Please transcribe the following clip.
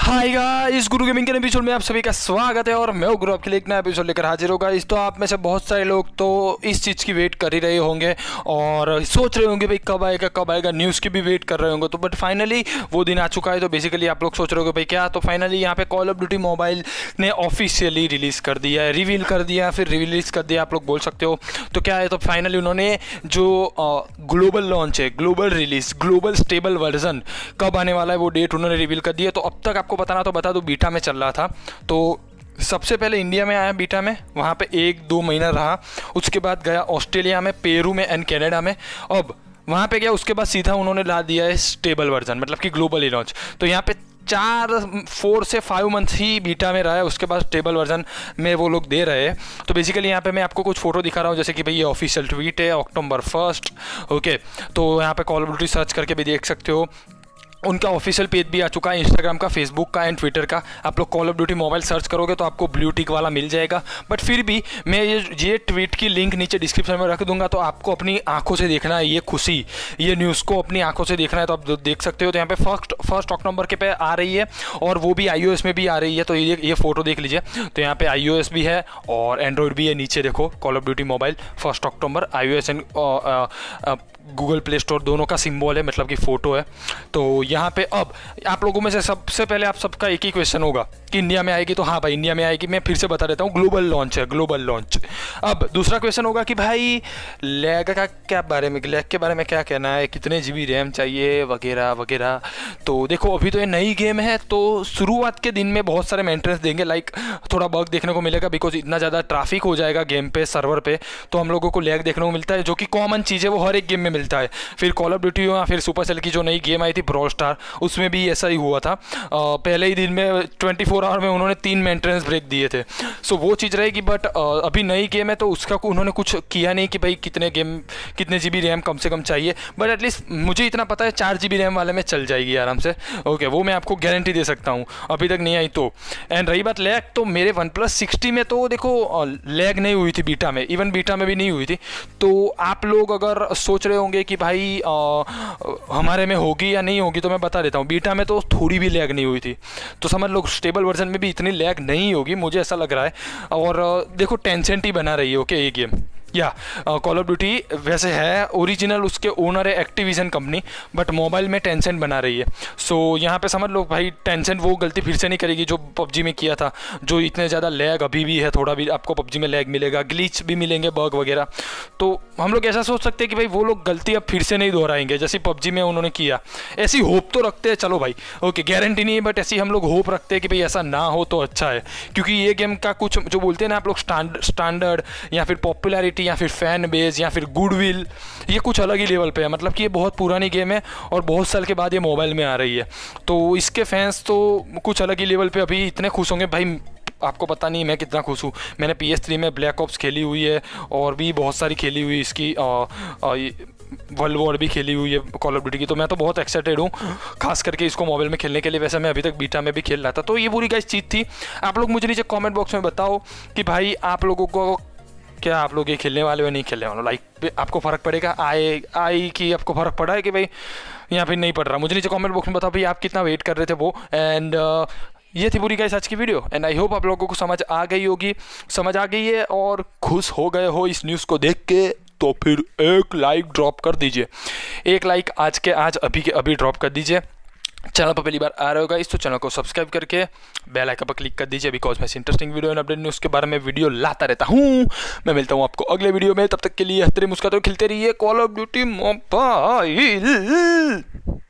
हाय guys, Guru gaming के episode में आप सभी का स्वागत है। और मैं गुरु आपके लिए एक नया एपिसोड लेकर हाजिर होगा। इस तो आप में से बहुत सारे लोग तो इस चीज़ की वेट कर ही रहे होंगे और सोच रहे होंगे भाई कब आएगा, न्यूज़ की भी वेट कर रहे होंगे। तो बट फाइनली वो दिन आ चुका है। तो बेसिकली आप लोग सोच रहे होंगे भाई क्या, तो फाइनली यहाँ पे कॉल ऑफ ड्यूटी मोबाइल ने ऑफिशियली रिलीज़ कर दिया है, रिवील कर दिया, फिर रिलीज़ कर दिया आप लोग बोल सकते हो। तो क्या है, तो फाइनली उन्होंने जो ग्लोबल लॉन्च है, global release, global stable version कब आने वाला है वो डेट उन्होंने रिवील कर दिया। तो अब तक आपको बताना तो बता दो, बीटा में चल रहा था। तो सबसे पहले इंडिया में आया बीटा में, वहाँ पे 1-2 महीना रहा। उसके बाद गया ऑस्ट्रेलिया में, पेरू में एंड कनाडा में। अब वहाँ पे गया, उसके बाद सीधा उन्होंने ला दिया है स्टेबल वर्जन, मतलब कि ग्लोबली लॉन्च। तो यहाँ पे 4 से 5 मंथ ही बीटा में रहा है, उसके बाद स्टेबल वर्जन में वो लोग दे रहे हैं। तो बेसिकली यहाँ पे मैं आपको कुछ फोटो दिखा रहा हूँ, जैसे कि भाई ये ऑफिशियल ट्वीट है अक्टूबर 1। ओके, तो यहाँ पे कॉल ऑफ ड्यूटी सर्च करके भी देख सकते हो। उनका ऑफिशियल पेज भी आ चुका है, इंस्टाग्राम का, फेसबुक का एंड ट्विटर का। आप लोग Call of Duty mobile search करोगे तो आपको ब्लू टिक वाला मिल जाएगा। बट फिर भी मैं ये ट्वीट की लिंक नीचे डिस्क्रिप्शन में रख दूंगा। तो आपको अपनी आंखों से देखना है ये खुशी, ये न्यूज़ को अपनी आंखों से देखना है तो आप देख सकते हो। तो यहाँ पे फर्स्ट अक्टूबर के पे आ रही है और वो भी iOS में भी आ रही है। तो ये फोटो देख लीजिए। तो यहाँ पे iOS भी है और एंड्रॉयड भी है। नीचे देखो Call of Duty mobile 1 October, iOS and Google Play Store दोनों का सिंबल है, मतलब कि फ़ोटो है। तो यहाँ पे अब आप लोगों में से सबसे पहले आप सबका एक ही क्वेश्चन होगा कि इंडिया में आएगी। तो हाँ भाई, इंडिया में आएगी। मैं फिर से बता देता हूँ, ग्लोबल लॉन्च है, ग्लोबल लॉन्च। अब दूसरा क्वेश्चन होगा कि भाई लैग का क्या बारे में, लैग के बारे में क्या कहना है, कितने GB रैम चाहिए वगैरह वगैरह। तो देखो अभी तो ये नई गेम है, तो शुरुआत के दिन में बहुत सारे मेंटेनेंस देंगे, लाइक थोड़ा बग देखने को मिलेगा, बिकॉज इतना ज़्यादा ट्रैफिक हो जाएगा गेम पे, सर्वर पे। तो हम लोगों को लैग देखने को मिलता है, जो कि कॉमन चीज़ है, वो हर एक गेम में मिलता है। फिर कॉल ऑफ ड्यूटी या फिर सुपरसेल की जो नई गेम आई थी ब्रॉल स्टार, उसमें भी ऐसा ही हुआ था। पहले ही दिन में 24 आवर में उन्होंने 3 मेंटेनेंस ब्रेक दिए थे। सो वो चीज़ रहेगी। बट अभी नई गेम है तो उसका उन्होंने कुछ किया नहीं कि भाई कितने GB रैम कम से कम चाहिए। बट एटलीस्ट मुझे इतना पता है 4 GB रैम वाले में चल जाएगी आराम से। ओके, वो मैं आपको गारंटी दे सकता हूँ, अभी तक नहीं आई तो। एंड रही बात लैग, तो मेरे OnePlus 60 में तो देखो लैग नहीं हुई थी बीटा में, इवन बीटा में भी नहीं हुई थी। तो आप लोग अगर सोच रहे होंगे कि भाई हमारे में होगी या नहीं होगी, तो मैं बता देता हूँ, बीटा में तो थोड़ी भी लैग नहीं हुई थी। तो समझ लो स्टेबल वर्जन में भी इतनी लैग नहीं होगी, मुझे ऐसा लग रहा है। और देखो टेंसेंट ही बना रही है, ओके, ये गेम या कॉल ऑफ ड्यूटी वैसे है ओरिजिनल, उसके ओनर है एक्टिविजन कंपनी, बट मोबाइल में टेंसेंट बना रही है। सो यहाँ पे समझ लो भाई, टेंसेंट वो गलती फिर से नहीं करेगी जो PUBG में किया था, जो इतने ज़्यादा लैग अभी भी है, थोड़ा भी आपको PUBG में लैग मिलेगा, ग्लिच भी मिलेंगे, बग वगैरह। तो हम लोग ऐसा सोच सकते हैं कि भाई वो लोग गलती अब फिर से नहीं दोहराएंगे जैसे PUBG में उन्होंने किया। ऐसी होप तो रखते हैं, चलो भाई, ओके, गारंटी नहीं है, बट ऐसी हम लोग होप रखते हैं कि भाई ऐसा ना हो तो अच्छा है। क्योंकि ये गेम का कुछ जो बोलते हैं ना आप लोग, स्टैंडर्ड या फिर पॉपुलैरिटी या फिर फैन बेस या फिर गुडविल, ये कुछ अलग ही लेवल पे है। मतलब कि ये बहुत पुरानी गेम है और बहुत साल के बाद ये मोबाइल में आ रही है। तो इसके फैंस तो कुछ अलग ही लेवल पे अभी इतने खुश होंगे भाई, आपको पता नहीं मैं कितना खुश हूँ। मैंने PS3 में ब्लैक ऑप्स खेली हुई है और भी बहुत सारी खेली हुई, इसकी वर्ल्ड वॉर भी खेली हुई है कॉल ऑफ ड्यूटी की। तो मैं तो बहुत एक्साइटेड हूँ खास करके इसको मोबाइल में खेलने के लिए। वैसे मैं अभी तक बीटा में भी खेल रहा था। तो ये पूरी गाइस चीज़ थी। आप लोग मुझे नीचे कमेंट बॉक्स में बताओ कि भाई आप लोगों को क्या, आप लोग ये खेलने वाले हो नहीं खेलने वाले, लाइक आपको फ़र्क पड़ेगा आई कि आपको फ़र्क पड़ा है कि भाई यहाँ फिर नहीं पड़ रहा। मुझे नीचे कमेंट बॉक्स में बताओ भाई आप कितना वेट कर रहे थे वो। एंड ये थी पूरी गाइस आज की वीडियो। एंड आई होप आप लोगों को समझ आ गई होगी, समझ आ गई है और खुश हो गए हो इस न्यूज़ को देख के। तो फिर एक लाइक ड्रॉप कर दीजिए, एक लाइक आज के अभी ड्रॉप कर दीजिए। चैनल पर पहली बार आ रहे होगा इस, तो चैनल को सब्सक्राइब करके बेल आइकन पर क्लिक कर दीजिए, बिकॉज मैं interesting video and update news के बारे में वीडियो लाता रहता हूँ। मैं मिलता हूँ आपको अगले वीडियो में, तब तक के लिए हंसते मुस्कुराते खिलते रहिए कॉल ऑफ ड्यूटी मोबाइल।